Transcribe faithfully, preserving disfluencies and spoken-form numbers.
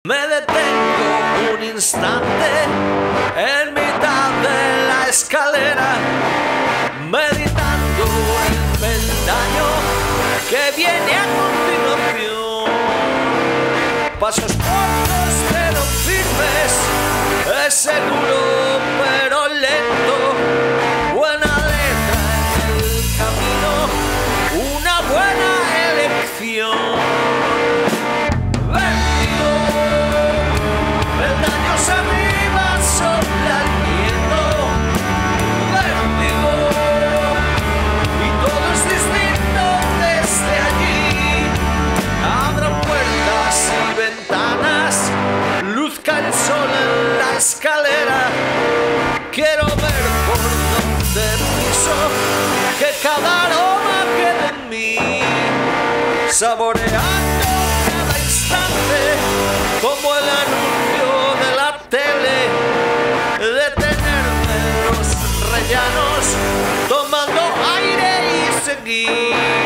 Me detengo un instante en mitad de la escalera, meditando el peldaño que viene a continuación. Pasos cortos pero firmes, es seguro pero lento. Buena letra en el camino, una buena elección. El sol en la escalera, quiero ver por donde piso, que cada aroma quede en mí, saboreando cada instante como el anuncio de la tele, detenerme en los rellanos, tomando aire y seguir.